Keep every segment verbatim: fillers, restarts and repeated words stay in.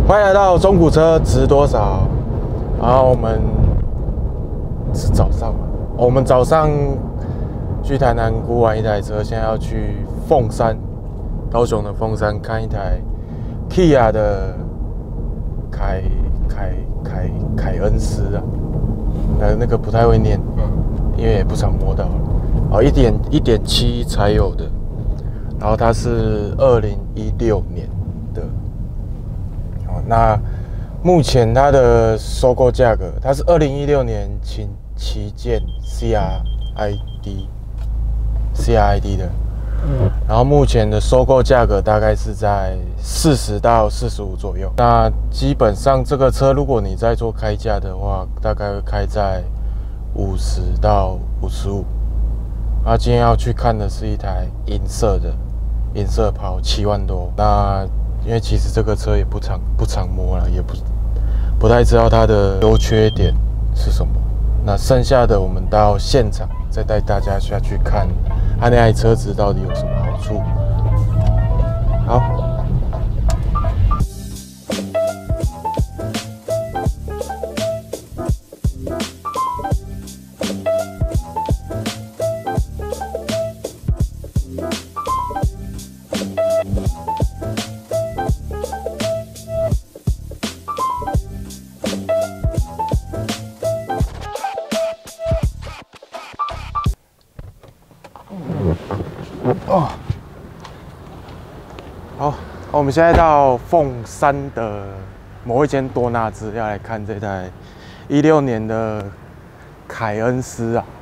欢迎来到中古车值多少？然后我们是早上嘛，我们早上去台南估完一台车，现在要去凤山，高雄的凤山看一台 Kia 的凯凯凯凯恩斯啊，呃，那个不太会念，因为也不常摸到。哦，一点一点七才有的，然后它是二零一六年的。那目前它的收购价格，它是二零一六年旗旗舰 C R I D C R I D 的，嗯，然后目前的收购价格大概是在四十到四十五左右。那基本上这个车，如果你在做开价的话，大概会开在五十到五十五。那今天要去看的是一台银色的，银色跑七万多。那因为其实这个车也不常不常摸了，也不不太知道它的优缺点是什么。那剩下的我们到现场再带大家下去看它那台车子到底有什么好处。好。哦，好，我们现在到凤山的某一间多纳兹，要来看这台一六年的凯恩斯啊。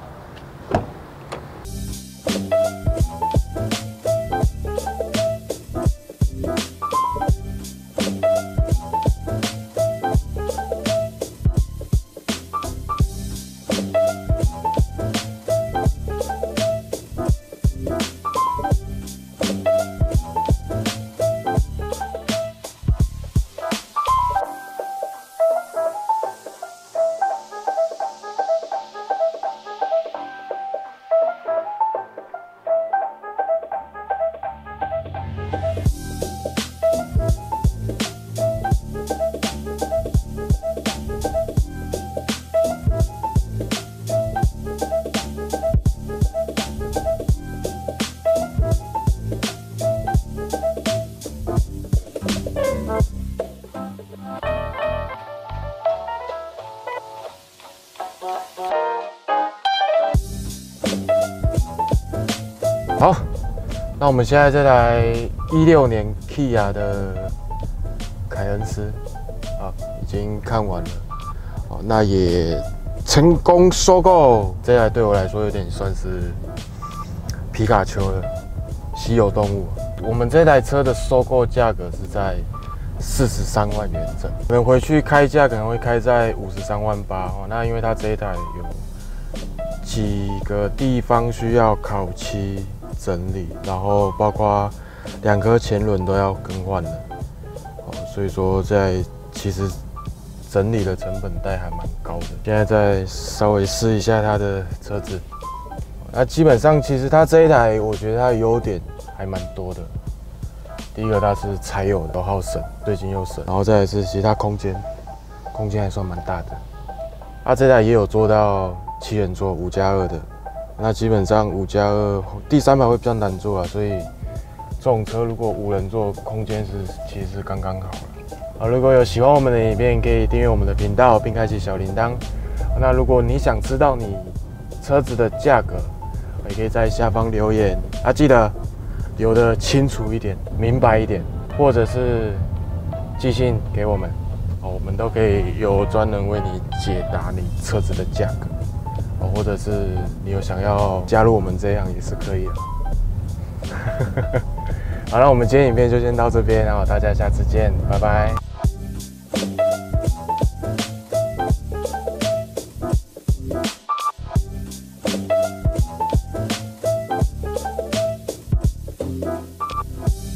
好，那我们现在这台一六年 Kia 的凯恩斯啊，已经看完了，哦，那也成功收购。这台对我来说有点算是皮卡丘了，稀有动物。我们这台车的收购价格是在四十三万元整，我们回去开价可能会开在五十三万八哦。那因为它这一台有几个地方需要烤漆整理，然后包括两颗前轮都要更换了，哦，所以说在其实整理的成本带还蛮高的。现在再稍微试一下它的车子，那基本上其实它这一台，我觉得它的优点还蛮多的。第一个它是柴油的，耗省，对金又省，然后再来是其实它空间，空间还算蛮大的。它这台也有做到七人座五加二的。那基本上五加二第三排会比较难坐啊，所以这种车如果五人座，空间是其实是刚刚好了。好，如果有喜欢我们的影片，可以订阅我们的频道，并开启小铃铛。那如果你想知道你车子的价格，也可以在下方留言啊，记得留得清楚一点、明白一点，或者是寄信给我们，哦，我们都可以有专人为你解答你车子的价格。哦，或者是你有想要加入我们这样也是可以的。好，那我们今天影片就先到这边，然后大家下次见，拜拜。